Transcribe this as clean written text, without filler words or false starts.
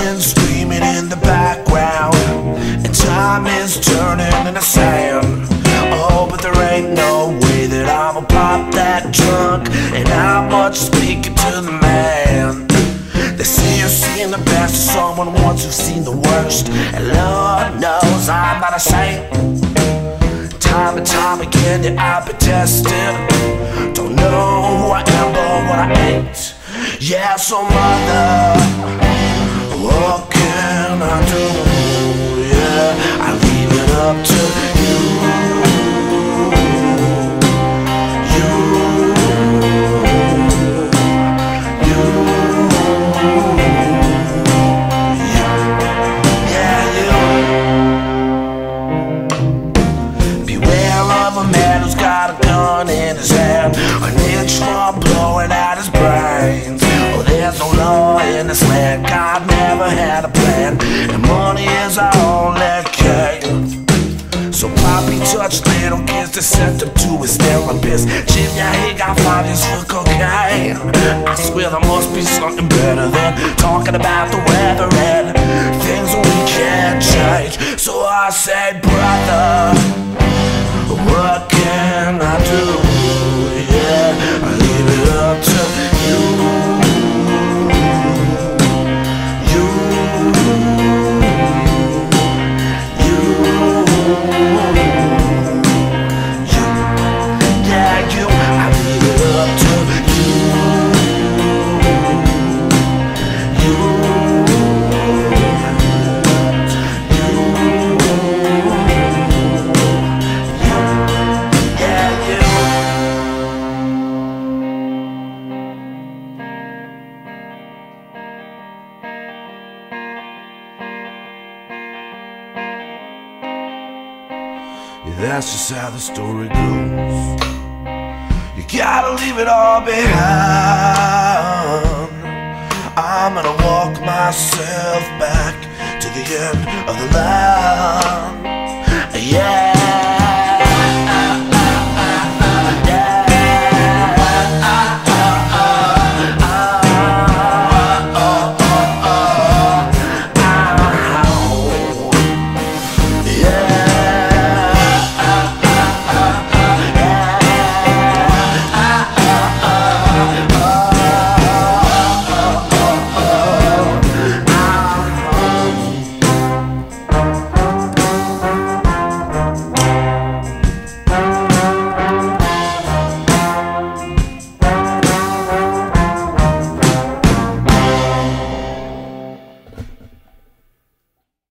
wind screaming in the background, and time is turning in the sand. Oh, but there ain't no way that I'ma pop that trunk, and I'm much speaking to the man. They say you've seen the best of someone once who's seen the worst, and Lord knows I'm not a saint. Time and time again, yeah, I've been tested. Don't know who I am, but what I ain't. Yeah, so mother, what can I do? Yeah, I leave it up to you. In his hand, an inch from blowing out his brains. Oh, there's no law in this land, God never had a plan, and money is our only game. So Poppy touched little kids to send them to his therapist. Jim, yeah, he got 5 years for cocaine. I swear there must be something better than talking about the weather and things we can't change. So I say, brother, what can I do? Yeah, I leave it up to you. You. Yeah, you. I leave it up to you. That's just how the story goes. You gotta leave it all behind. I'm gonna walk myself back to the end of the line. Yeah.